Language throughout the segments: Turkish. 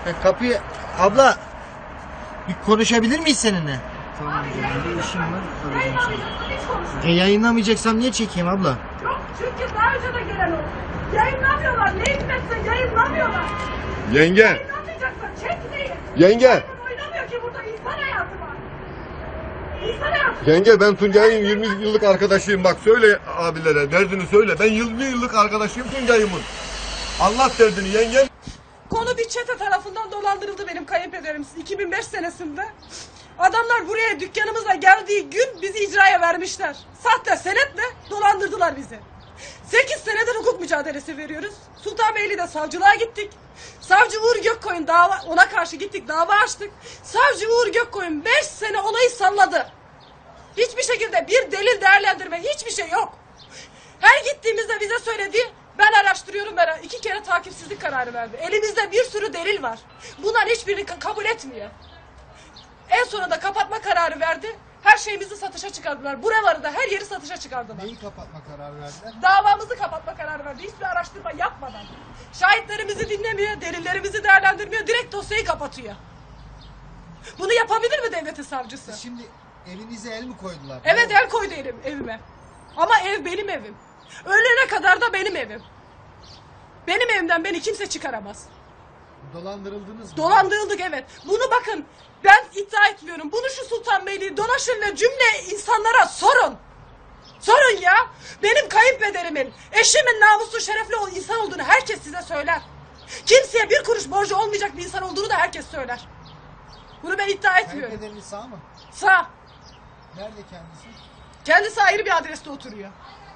Kapıyı... Abla... Bir konuşabilir miyiz seninle? Tamam canım, bir işim var, arayacağım seni. Yayınlamayacaksam niye çekeyim abla? Yok çünkü daha önce de gelen oldu. Yayınlamıyorlar. Ne hikmetse yayınlamıyorlar. Yenge. Yayınlamayacaklar. Çekmeyin. Yenge. Oynamıyor ki burada insan hayatı var. İnsan hayatı. Yenge ben Tuncay'ın 20 yıllık arkadaşıyım. Bak söyle abilere derdini söyle. Ben 20 yıllık arkadaşıyım Tuncay'ımın. Anlat derdini yengem. Konu bir çete tarafından dolandırıldı benim kayınpederim 2005 senesinde. Adamlar buraya dükkanımıza geldiği gün bizi icraya vermişler. Sahte senetle dolandırdılar bizi. 8 senedir hukuk mücadelesi veriyoruz. Sultanbeyli'de savcılığa gittik. Savcı Uğur Gökkoyun ona karşı gittik, dava açtık. Savcı Uğur Gökkoyun 5 sene olayı salladı. Hiçbir şekilde bir delil değerlendirme, hiçbir şey yok. Her gittiğimizde bize söyledi, ben araştırıyorum, 2 kere takipsizlik kararı verdi. Elimizde bir sürü delil var. Bunların hiçbirini kabul etmiyor. En sonunda kapatma kararı verdi. Her şeyimizi satışa çıkardılar. Buraları da her yeri satışa çıkardılar. Neyi kapatma kararı verdiler? Davamızı kapatma kararı verdi. Hiçbir araştırma yapmadan. Şahitlerimizi dinlemiyor, delillerimizi değerlendirmiyor. Direkt dosyayı kapatıyor. Bunu yapabilir mi devletin savcısı? Şimdi evinize el mi koydular? Evet, el koydu evime. Ama ev benim evim. Ölene kadar da benim evim. Benim evimden beni kimse çıkaramaz. Dolandırıldınız mı? Dolandırıldık, evet. Bunu bakın, ben iddia etmiyorum. Bunu şu Sultanbeyli dolaşın ve cümle insanlara sorun. Sorun ya. Benim kayınpederimin, eşimin namuslu, şerefli insan olduğunu herkes size söyler. Kimseye bir kuruş borcu olmayacak bir insan olduğunu da herkes söyler. Bunu ben iddia etmiyorum. Kayınpederiniz sağ mı? Sağ. Nerede kendisi? Kendisi ayrı bir adreste oturuyor.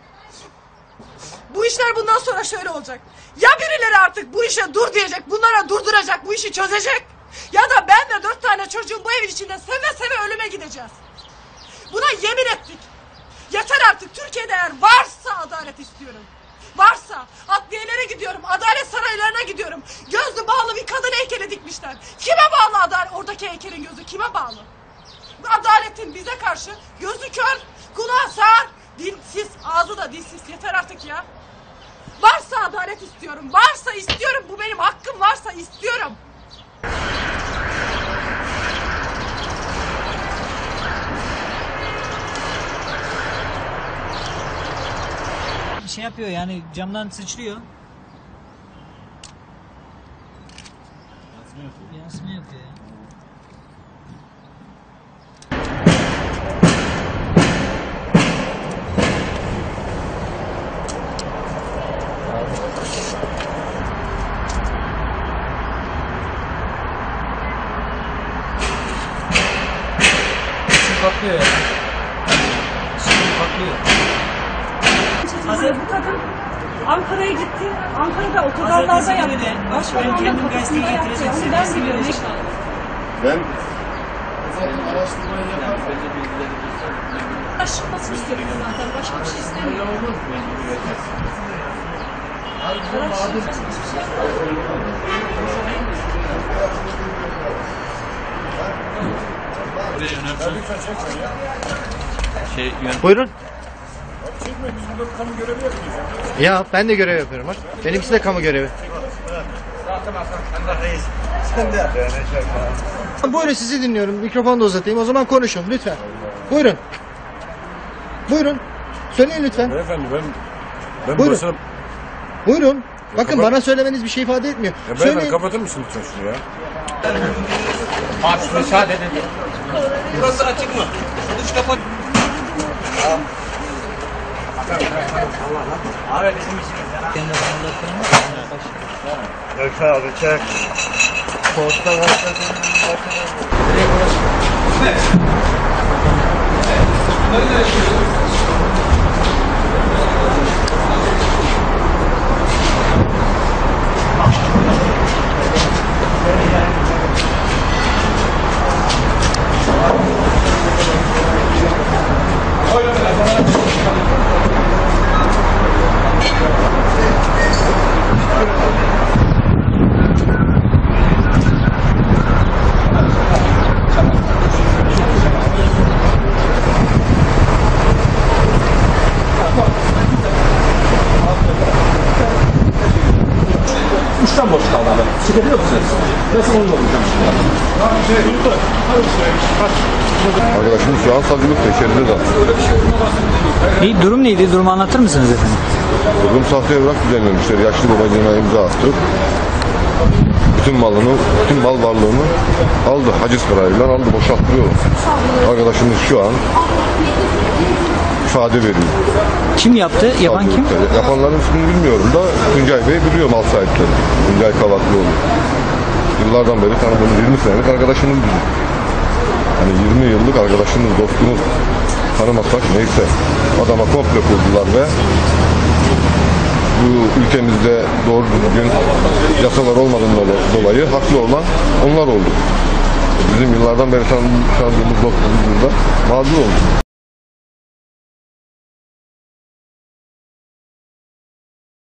Bu işler bundan sonra şöyle olacak. Ya birileri artık bu işe dur diyecek, bunlara durduracak, bu işi çözecek. Ya da ben de 4 tane çocuğum bu evin içinde seve seve ölüme gideceğiz. Buna yemin ettik. Yeter artık, Türkiye'de eğer varsa adalet istiyorum. Varsa adliyelere gidiyorum, adalet saraylarına gidiyorum. Gözü bağlı bir kadın heykeli dikmişler. Kime bağlı adalet? Oradaki heykelin gözü kime bağlı? Adaletin bize karşı gözü kör, kulağı sağır, dilsiz, ağzı da dilsiz. Yeter artık ya. Varsa adalet istiyorum, varsa istiyorum. Bu benim hakkım, varsa istiyorum. Şey yapıyor yani, camdan sıçrıyor. Yansıma yapıyor ya. Patlıyor ya. Şimdi patlıyor. Bu kadın Ankara'ya gitti. Ankara'da otogarlarda yaptı. Ben kendim gazeteyi getireceğim. Ben biliyorum. Ben Araştırmayı yaparken Araştırmasını istiyorum zaten. Başka bir şey istemiyorum. Buyurun. çekme biz burada kamu görevi yapıyoruz. Ya ben de görev yapıyorum bak. Benimkisi de kamu görevi. Buyurun, sizi dinliyorum. Mikrofonu da uzatayım. O zaman konuşun lütfen. Buyurun. Buyurun. Söyleyin lütfen. Beyefendi ben Buyurun. basına... Buyurun. Bakın kapat. bana söylemeniz bir şey ifade etmiyor. Ya beyefendi Söyleyin. kapatır mısın lütfen şunu ya? Abi müsaade edin. Burası açık mı? Dış kapat. Abi bizim işimiz ya. Kendi Yok abi çek. Posta Çıkabiliyor musunuz? Nasıl onu olacağım? Arkadaşımız şu an savcılıkta içeride de. Bir durum neydi? Durumu anlatır mısınız efendim? Durum sahte evrak düzenlemişler. Yaşlı babacığına imza attı. Bütün malını, bütün mal varlığını aldı. Haciz parayla aldı. Boşalttırıyor. Arkadaşımız şu an ifade veriyor. Kim yaptı? Yapan kim? Savcılıkta. Yapanların ismini bilmiyorum da Tuncay Bey biliyor mal sahipleri. Tuncay Kavaklıoğlu. Yıllardan beri tanıdığımız 20 senelik arkadaşımız bizim. Hani 20 yıllık arkadaşımız, dostumuz tanımasak neyse. Adama komple kurdular ve bu ülkemizde doğru düzgün yasalar olmadığından dolayı haklı olan onlar oldu. Bizim yıllardan beri tanıdığımız dostumuz burada mağdur oldu.